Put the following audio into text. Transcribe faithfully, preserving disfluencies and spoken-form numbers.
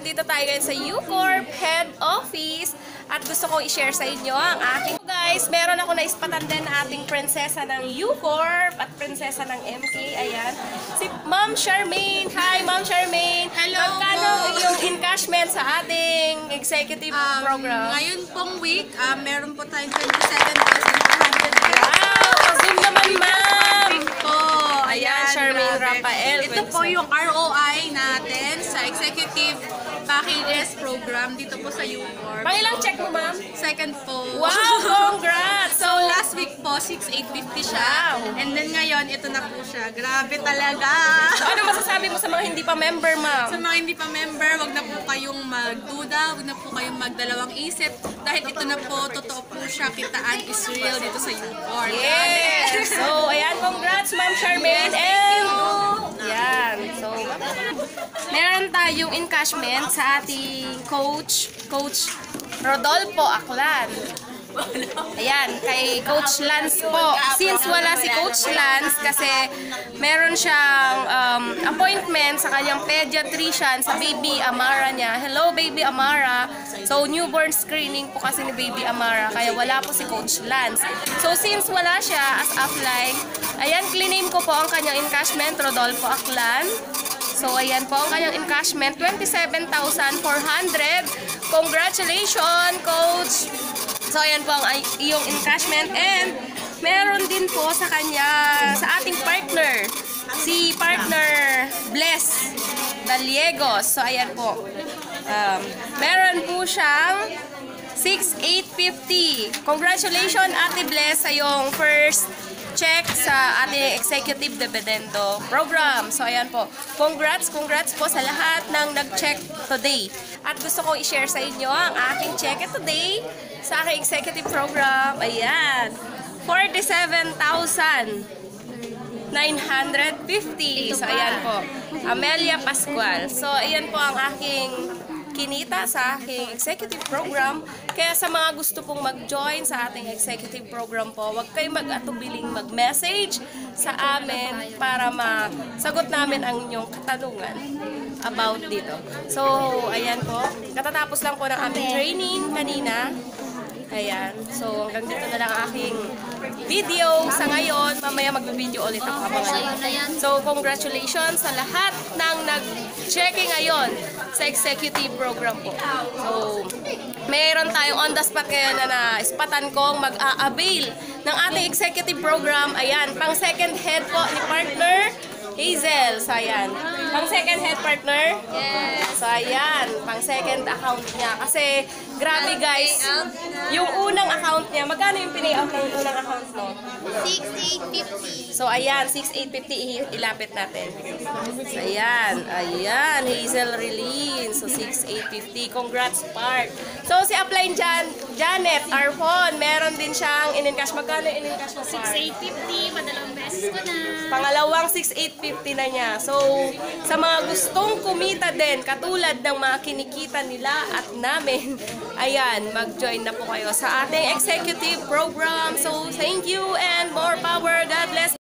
nandito tayo ngayon sa U-Corp Head Office at gusto kong i-share sa inyo ang aking guys, meron ako naispatan din na ating prinsesa ng U-Corp at prinsesa ng M K. Ayan, si Ma'am Charmaine. Hi, Ma'am Charmaine. Hello Magkano po. yung encashment sa ating executive Um, program? Ngayon pong week, uh, meron po tayong twenty-seven thousand two hundred pesos. Wow! Zoom naman, ma'am! Po. Ayan, Charmaine grabe. Rafael. Ito po yung R O I natin sa Executive Packages Program dito po sa U-Corp. Pangilang check mo, ma'am? Second po. Wow! Congrats! So, last week po, six thousand eight hundred fifty siya. Wow. And then ngayon, ito na po siya. Grabe talaga. So, ano masasabi mo sa mga hindi pa member, ma'am? Sa mga hindi pa member, wag na po kayong magduda, wag na po kayong magdalawang isip dahil ito na po, totoo po siya, kitaan is real dito sa U-Corp. Yes! So, ayan, congrats, Ma'am Charmaine. And, yan. So, meron tayong encashment sa ating coach, Coach Rodolfo Aklan. Ayan, kay Coach Lance po. Since wala si Coach Lance kasi meron siyang um, appointment sa kanyang pediatrician sa baby Amara niya. Hello, baby Amara. So, newborn screening po kasi ni baby Amara kaya wala po si Coach Lance. So, since wala siya as upline, ayan, claim ko po ang kanyang encashment, Rodolfo Aklan. So, ayan po ang kanyang encashment, twenty-seven thousand four hundred. Congratulations, Coach! So, ayan po ang iyong encashment. And, meron din po sa kanya, sa ating partner, si partner Bless Daliegos. So, ayan po. Um, meron po siyang six thousand eight hundred fifty. Congratulations, Ate Bless, sa iyong first check sa ating Executive Dividendo Program. So, ayan po. Congrats, congrats po sa lahat ng nag-check today. At gusto kong i-share sa inyo ang aking check today sa aking Executive Program. Ayan. forty-seven thousand nine hundred fifty. So, ayan po. Amelia Pascual. So, ayan po ang aking kinita sa aking executive program. Kaya sa mga gusto pong mag-join sa ating executive program po, huwag kayong mag-atubiling mag-message sa amin para masagot namin ang inyong katanungan about dito. So, ayan po. Katatapos lang po ng aming training kanina. Ayan. So, hanggang dito na lang ang aking video sa ngayon. Mamaya mag-video ulit ako abangan. So, congratulations sa lahat ng nag-checking ngayon sa executive program po. So, mayroon tayong on the spot ngayon na na-spatan kong mag-a-avail ng ating executive program. Ayan, pang second head po ni partner Hazel. So, ayan. Pang second head partner? Yes. So, ayan. Pang second account niya. Kasi, grabe guys. Yung unang account niya, magkano yung pinayout ng unang account mo? six thousand eight hundred fifty. So, ayan. six thousand eight hundred fifty. Ilapit natin. So, ayan. Ayan. Hazel Relin. So, six thousand eight hundred fifty. Congrats, Park. So, si upline Jan Janet Arfon, meron din siyang in-encash. Magkano yung in-encash mo, Park? six thousand eight hundred fifty. Madalawang beses ko na. Pangalawang six thousand eight hundred fifty na niya. So, sa mga gustong kumita din, katulad ng mga kinikita nila at namin, ayan, mag-join na po kayo sa ating executive program. So, thank you and more power. God bless.